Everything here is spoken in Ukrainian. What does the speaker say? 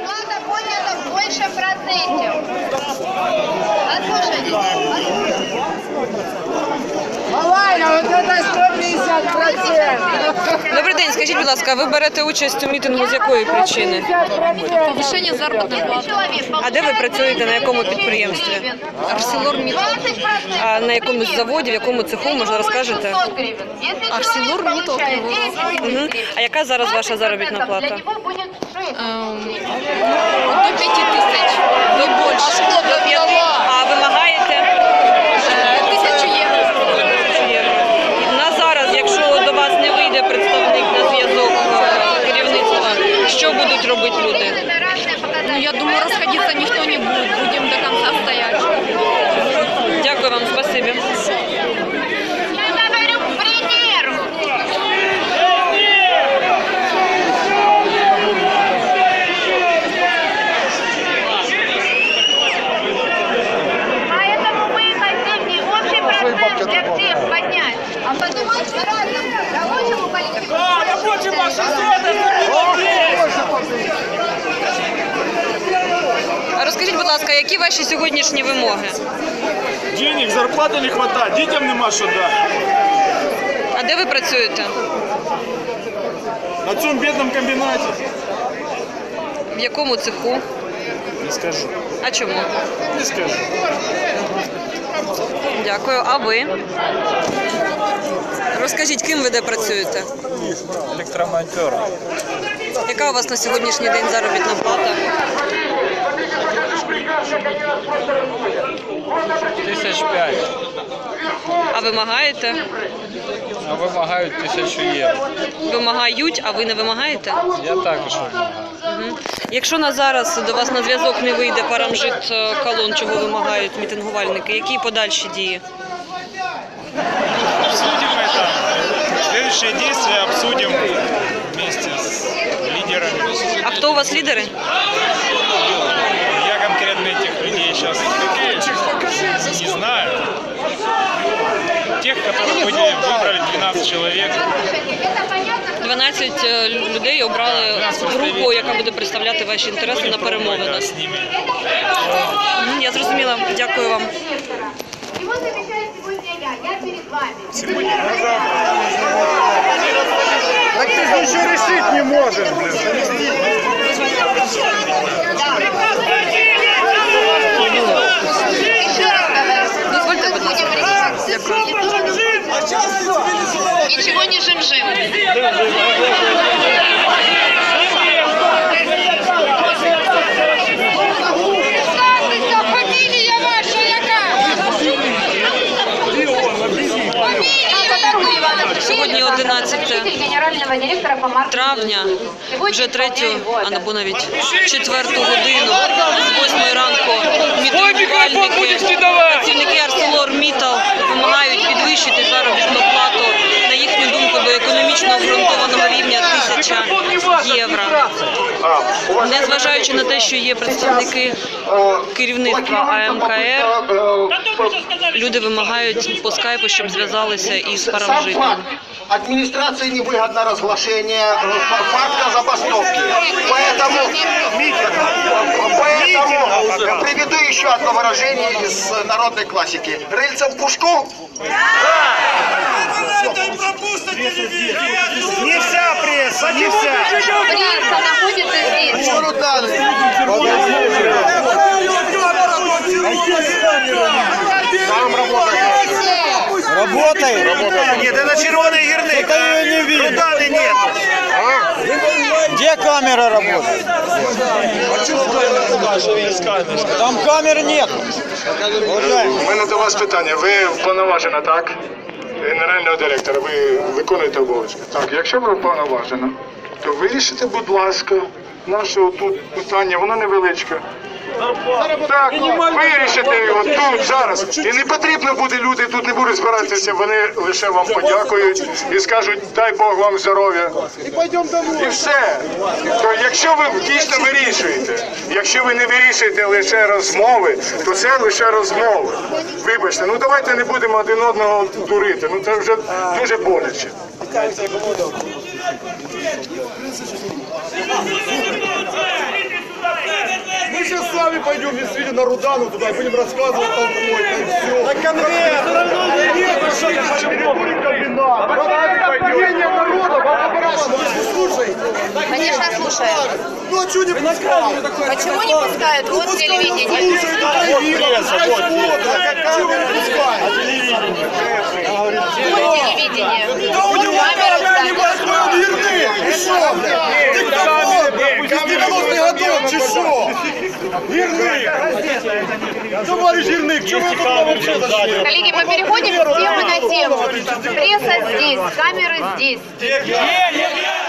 Зарплата поднята в большем проценте. Послушайте. Добрий день, скажіть, будь ласка, ви берете участь у мітингу з якої причини? Повищення заробітної плати. А де ви працюєте, на якому підприємстві? ArcelorMittal. А на якомусь заводі, в якому цеху, може розкажете? ArcelorMittal. А яка зараз ваша заробітна плата? До 5 тисяч. До більше. До 5. А вимагаєте? 1000 євро. На зараз, якщо до вас не вийде представник на зв'язок керівництва, що будуть робити люди? Ну, я думаю, расходиться никто не будет. Будем до конца стоять. Дякую вам, спасибі. Для всех поднять, а подумать в разном рабочему коллективу. А розкажіть, будь ласка, які ваші сьогоднішні вимоги? Денег, зарплати не вистачає, дітям нема що дати. А де ви працюєте? На цьому бідному комбінаті. В якому цеху? Не скажу. А чому? Не скажу. Дякую. А ви? Розкажіть, ким ви де працюєте? Електромонтер. Яка у вас на сьогоднішній день заробітна плата? 1005. А вимагаєте? А вимагають 1000 євро. Вимагають, а ви не вимагаєте? Я також вимагаю. Якщо на зараз до вас на зв'язок не вийде Парамжит колон, чого вимагають мітингувальники, які подальші дії? Обсудим это. Следующие действия обсудим вместе с лидерами. А хто у вас лідери? Я конкретно этих людей сейчас не знаю. Тех, которых выбрали 12 человек. 12 людей обрали групу, яка буде представляти ваші інтереси на перемовинах. С ними. Я зрозуміла. Дякую вам. Его замещает сегодня я перед вами. Сегодня так ты же ничего решить не можешь, блин. Дозвольте, будь ласка. Ничего не жим-жим. Фамилия ваша яка? Сьогодні 11 генерального директора по травня, вже 3-ю, або навіть 4-ту годину, з 8 ранку, мітингувальники, працівники ArcelorMittal вимагають підвищити заробітну плату, на їхню думку, до економічно обґрунтованого рівня 1000 євро. Незважаючи на те, що є представники керівництва АМКР, люди вимагають по скайпу, щоб зв'язалися із Парамжитом. Администрации невыгодно разглашение факта забастовки. Поэтому приведу еще одно выражение из народной классики. Рыльцем в пушку? Не вся пресса, не вся. Пресса находится здесь. Чё дали? Сам работает. Работает? Нет, это червоный герник. Это не видно. Руданы нет. Где камера работает? Там камер нет. У мене до вас питання. Ви вповноважена, так? Генерального директора, ви виконуєте обов'язки. Так, якщо ви вповноважена, то вирішите, будь ласка, наше тут питання, воно невеличке. Так, вирішите його тут, зараз. І не потрібно буде, люди тут не будуть збиратися, вони лише вам подякують і скажуть, дай Бог вам здоров'я. І все. То якщо ви дійсно вирішуєте, якщо ви не вирішуєте лише розмови, то це лише розмови. Вибачте, ну давайте не будемо один одного дурити, ну це вже дуже боляче. Мы сейчас сами пойдем действительно на Рудану туда и будем рассказывать толпой. Все. На конверт. Нет, вы что, территорию комбината. Правление народа, вы слушаете? Конечно, слушаем. Ну а что не пускают? Почему не пускают? Вот телевидение. Чего не пускают? Вот телевидение. Да у него Камера, камера не кстати. возьмет, Ерны! Ты шо, блядь? Диктофон! Из 90-х годов, чи шо? Ерны! Товарищ Ерны, к чему вы тут вообще зашли? Коллеги, мы переходим с темы на тему. Пресса здесь, камеры здесь.